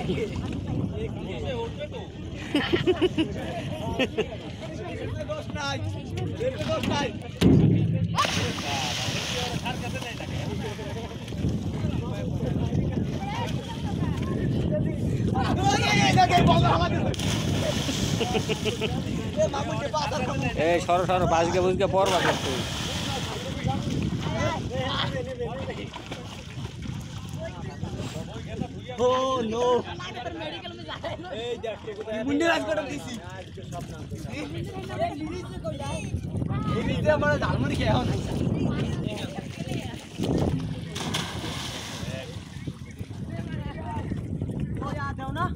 সরো সরো বাসকে বুঝকে পড়বা কিন্তু Oh no! मुंडे राज कटक दिसी नीचे हमारा झालमुरी क्या है वो याद है ना